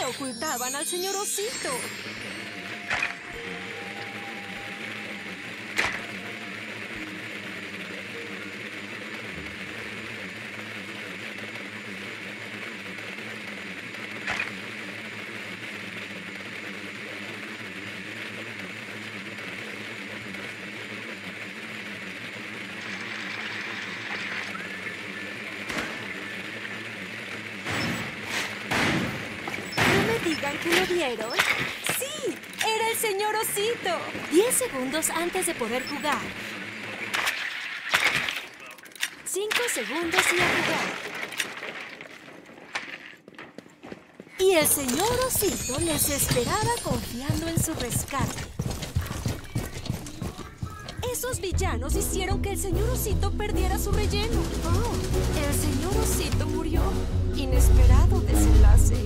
ocultaban al señor Osito. ¿Digan que lo vieron? ¡Sí! ¡Era el señor Osito! 10 segundos antes de poder jugar. 5 segundos y a jugar. Y el señor Osito les esperaba confiando en su rescate. Esos villanos hicieron que el señor Osito perdiera su relleno. Oh, el señor Osito murió. Inesperado desenlace.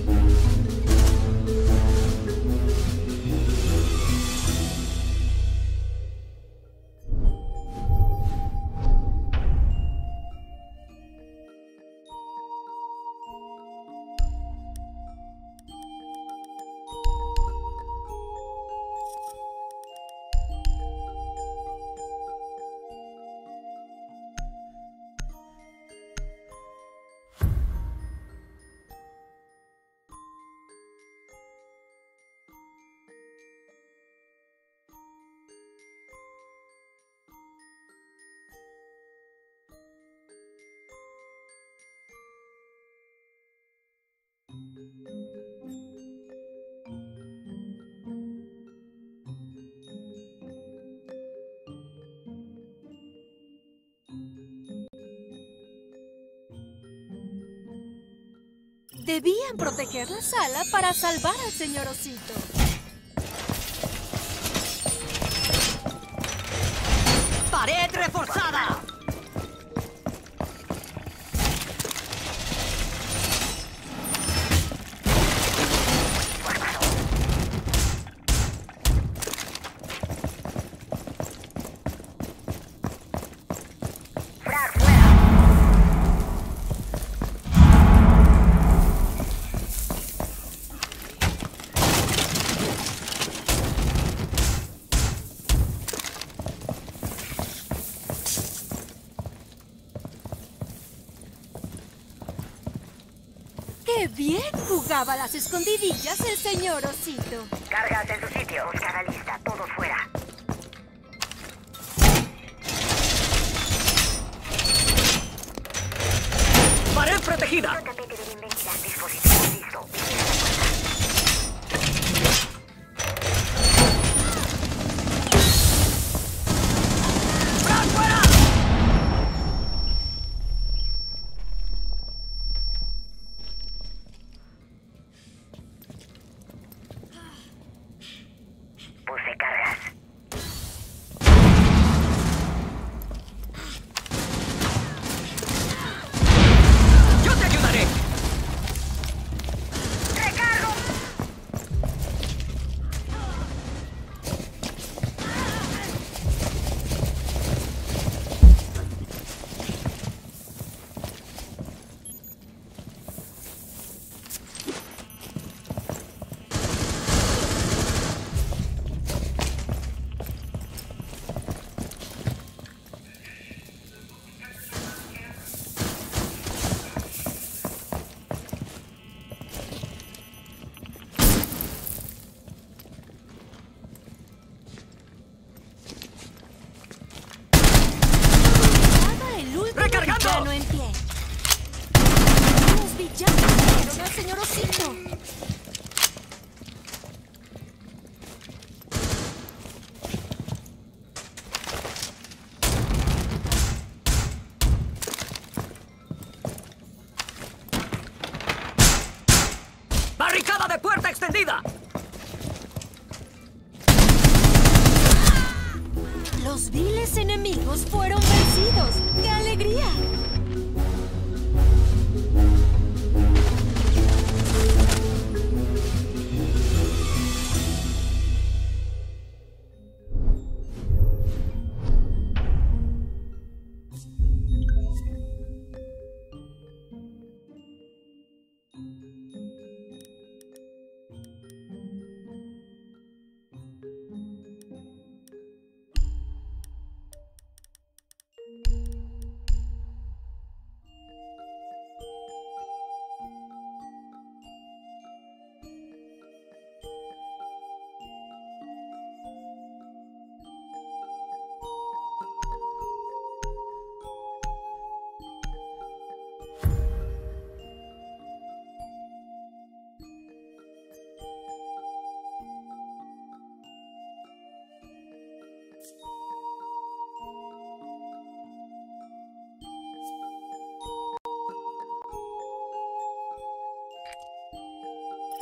Debían proteger la sala para salvar al señor Osito. ¡Pared reforzada! ¡Qué bien jugaba a las escondidillas el señor Osito! Cargas en su sitio. Buscada lista. Todo fuera. ¡Pared protegida! Tapete de bienvenida. Dispositivo listo. Vigila la puerta. ¡Fran, fuera! Puse cargas. ¡Yo te ayudaré! ¡Recargo! Estaba el último ¡Recargando! villano en pie. Los villanos vieron al señor Osito. ¡Barricada de puerta extendida! Los viles enemigos fueron vencidos. ¡Qué alegría!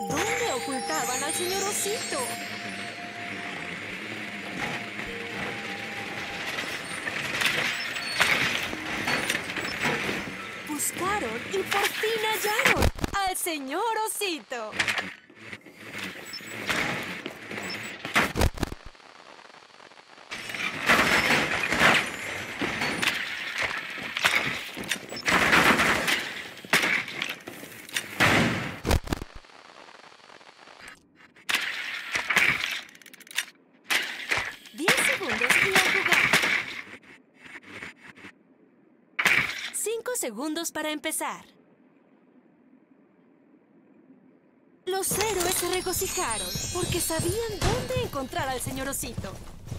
¿Dónde ocultaban al señor Osito? Buscaron y por fin hallaron al señor Osito. Y a jugar. 5 segundos para empezar. Los héroes se regocijaron porque sabían dónde encontrar al señor Osito.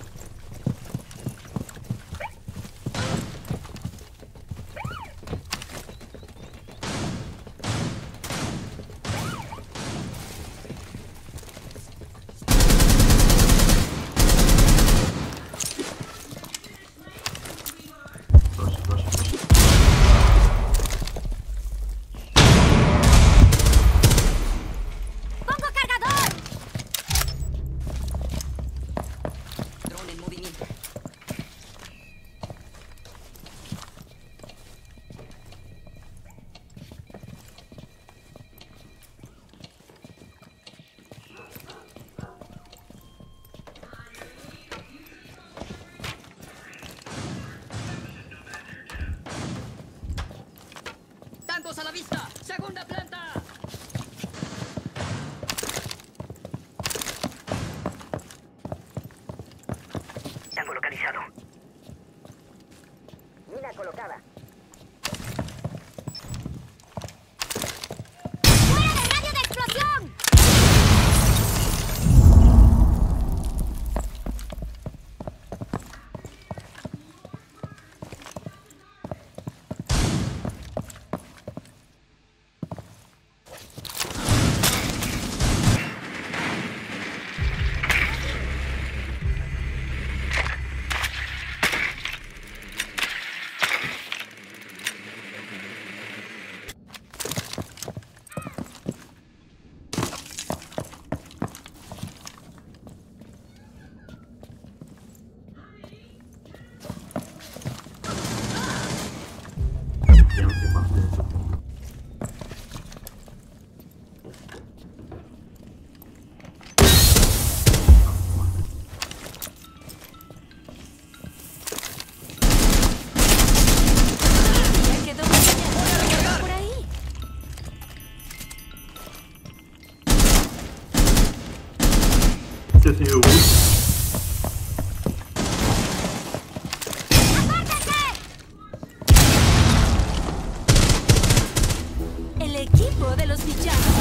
¡Tangos a la vista! ¡Segunda planta! Tango localizado. Mina colocada. ¡Fuera de radio de explosión! Señor Wood. El equipo de los villanos